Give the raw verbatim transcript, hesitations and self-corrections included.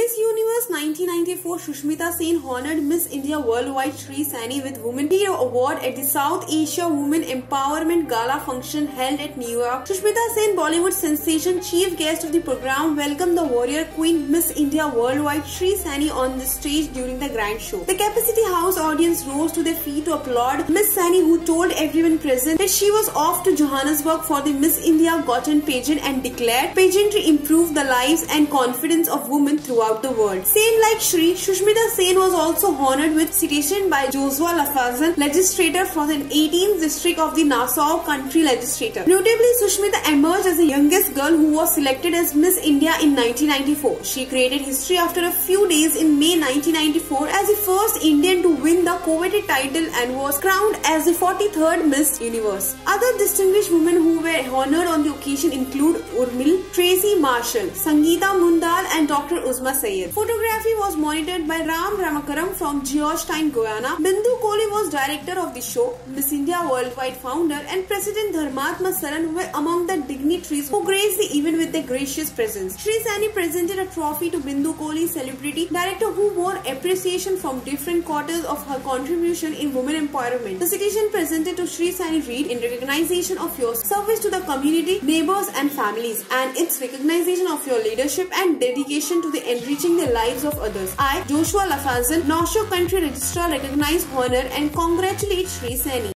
Miss Universe nineteen ninety-four Sushmita Sen honored Miss India Worldwide Sri Sani with Women Hero Award at the South Asia Women Empowerment Gala function held at New York. Sushmita Sen, Bollywood sensation, chief guest of the program, welcomed the warrior queen Miss India Worldwide Sri Sani on the stage during the grand show. The Capacity House audience rose to their feet to applaud Miss Sani, who told everyone present that she was off to Johannesburg for the Miss India Gotten pageant and declared pageantry improved the lives and confidence of women throughout the world. Same like Shri, Sushmita Sen was also honored with citation by Joshua Lafazan, legislator from the eighteenth district of the Nassau Country Legislature. Notably, Sushmita emerged as the youngest girl who was selected as Miss India in nineteen ninety-four. She created history after a few days in May nineteen ninety-four as the first Indian to win the coveted title and was crowned as the forty-third Miss Universe. Other distinguished women who were honored on the occasion include Urmil, Tracy Marshall, Sangeeta Mundal and Doctor Uzma Sayed. Photography was monitored by Ram Ramakaram from Georgetown, Guyana. Bindu Kohli was director of the show. Miss India Worldwide founder and President Dharmatma Saran were among the dignitaries who graced the event with their gracious presence. Sri Sani presented a trophy to Bindu Kohli, celebrity director who won appreciation from different quarters of her contribution in women empowerment. The citation presented to Sri Sani read, "In recognition of your service to the community, neighbors and families, and its recognition of your leadership and dedication to the enriching the lives of others, I, Joshua Lafazan, Nassau Country Registrar, recognize, honor and congratulate Sri Sani."